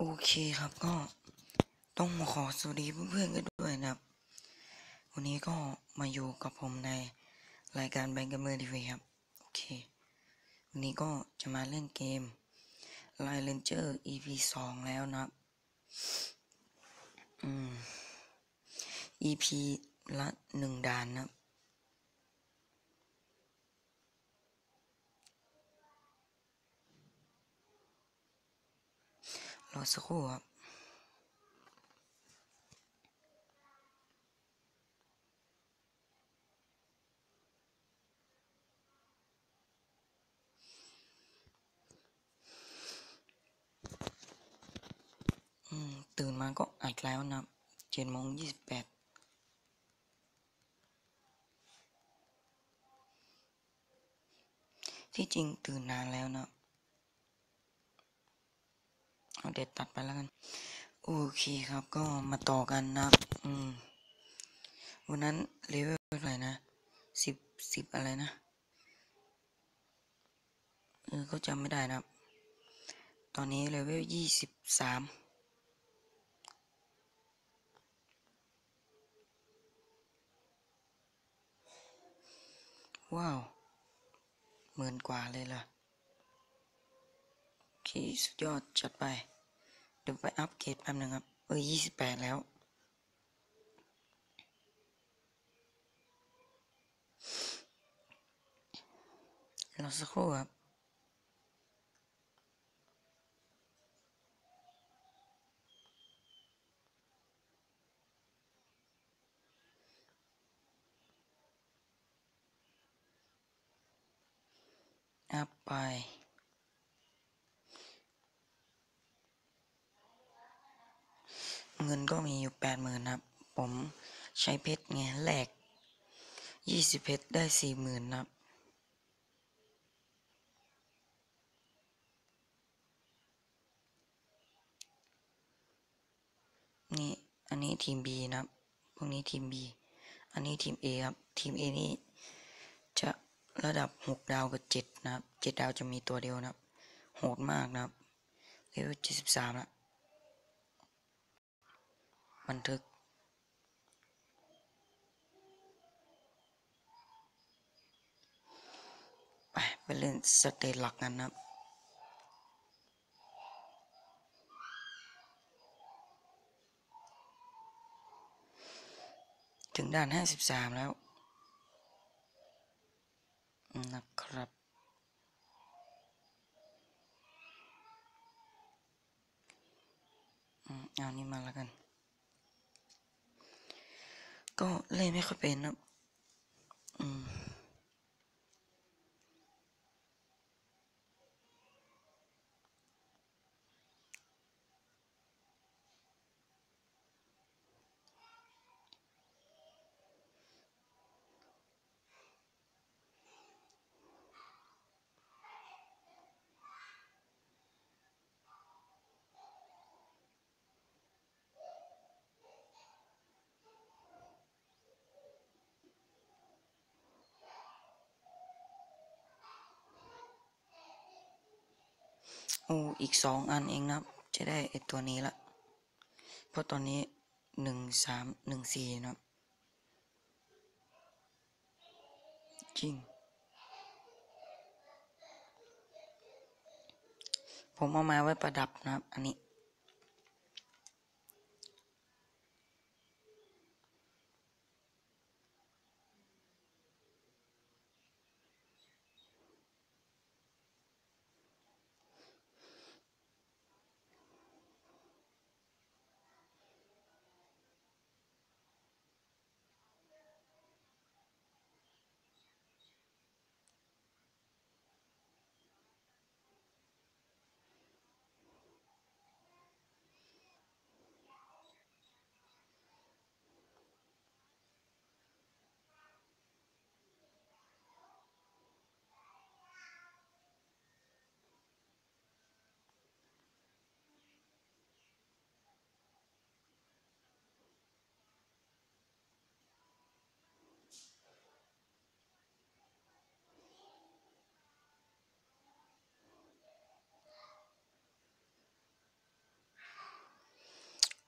โอเคครับก็ต้องขอสวัสดีเพื่อนๆกันด้วยนะครับวันนี้ก็มาอยู่กับผมในรายการแบงก์เกมเมอร์ทีวีครับโอเควันนี้ก็จะมาเล่นเกม Line Ranger EP 2แล้วนะครับEP ละ1ด่านนะครับรอสักครู่ครับตื่นมาก็อัดแล้วนะครับ7:28ที่จริงตื่นนานแล้วนะเอาเด็ดตัดไปแล้วกันโอเคครับก็มาต่อกันนะครับวันนั้นเลเวลเท่าไหร่นะ10อะไรนะก็จำไม่ได้นะครับตอนนี้เลเวล23ว้าว10,000 กว่าเลยล่ะโอเคสุดยอดจัดไปเดี๋ยวไปอัปเกรดแป๊บนึงครับ28แล้วรอสักครู่ครับอัพไปเงินก็มีอยู่80,000ครับผมใช้เพชรไงแลก20เพชรได้40,000ครับนี่อันนี้ทีม B นะครับพวกนี้ทีม B อันนี้ทีม A ครับทีม A นี่จะระดับ6ดาวกับ7นะครับ7ดาวจะมีตัวเดียวนะครับโหดมากนะครับเลเวล73แล้วบันทึกไปเล่นสเตจหลักกันนะครับถึงด่าน53แล้วนะครับเอานี่มาแล้วกันก็เล่นไม่ค่อยเป็นนะโอ้อีก2อันเองนะครับจะได้ไอตัวนี้ละเพราะตอนนี้1314นะครับจริงผมเอามาไว้ประดับนะครับอันนี้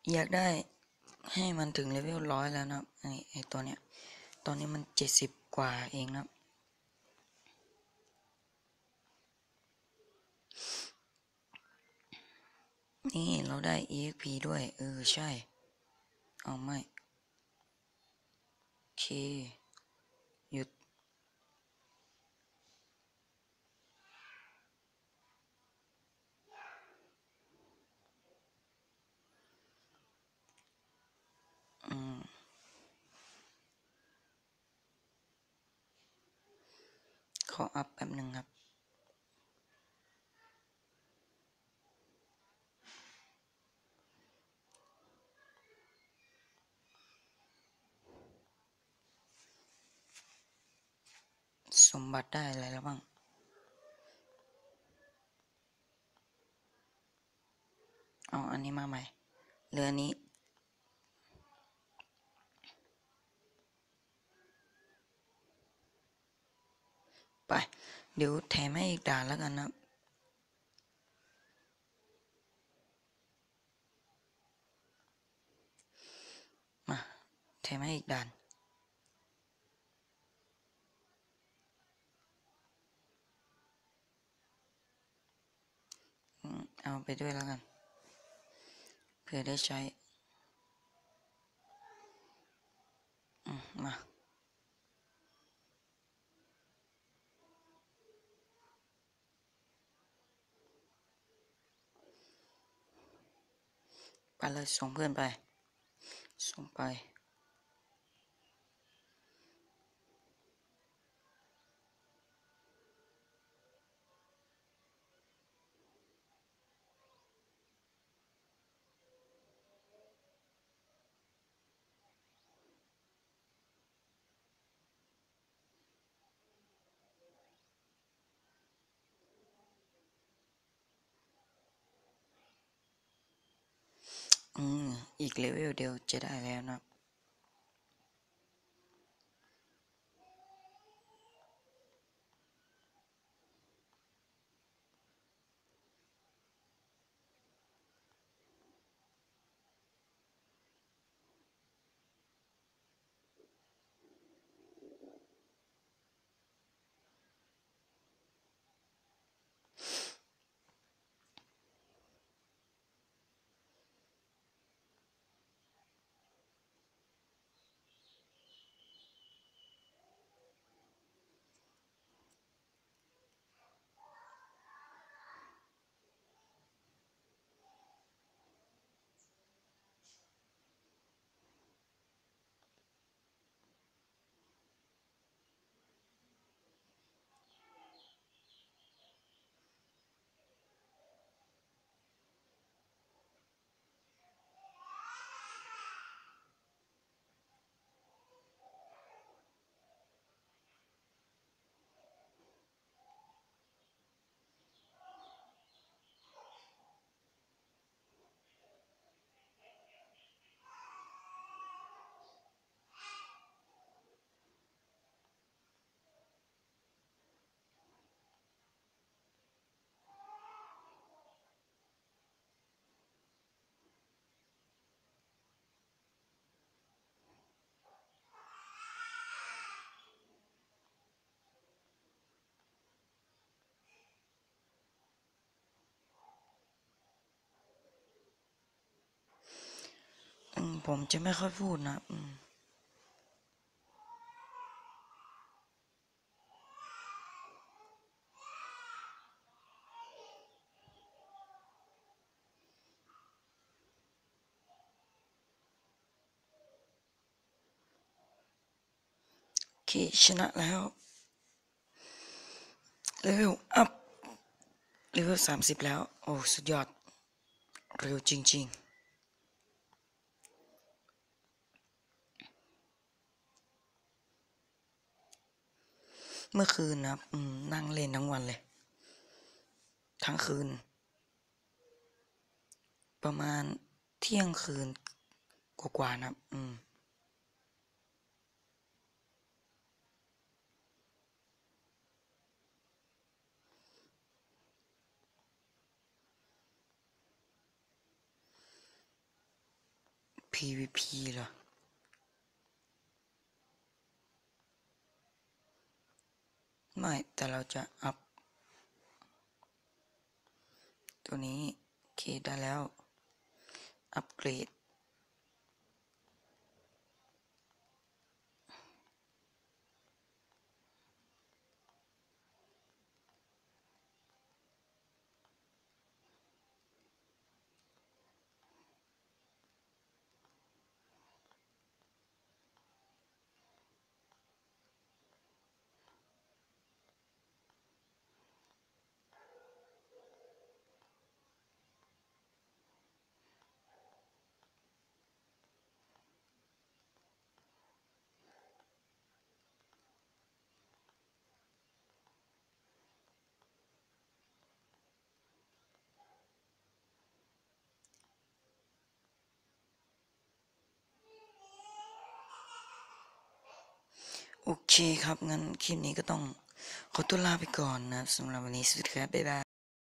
อยากได้ให้มันถึงเลเวล100แล้วนะไอตัวเนี้ยตอนนี้มัน70กว่าเองนะนี่เราได้ EXP ด้วยใช่เอาไม่โอเคหยุดขออัพแป๊บหนึ่งครับสมบัติได้อะไรแล้วบ้างเอาอันนี้มาใหม่เหลืออันนี้ไปเดี๋ยวแถมให้อีกด่านแล้วกันนะมาแถมให้อีกด่านเอาไปด้วยแล้วกันเพื่อได้ใช้มาไปเลยส่งเพื่อนไปส่งไปอีกเลเวลเดียวจะได้แล้วนะผมจะไม่ค่อยพูดนะโอเคชนะแล้วเลเวลอัพเลเวล30แล้วโอ้สุดยอดเร็วจริงๆเมื่อคืนนะนั่งเล่นทั้งวันเลยทั้งคืนประมาณเที่ยงคืนกว่าๆนะ PVP เหรอไม่แต่เราจะอัพตัวนี้โอเคได้แล้วอัปเกรดโอเคครับงั้นคลิปนี้ก็ต้องขอตัวลาไปก่อนนะสำหรับวันนี้สวัสดีครับบ๊ายบาย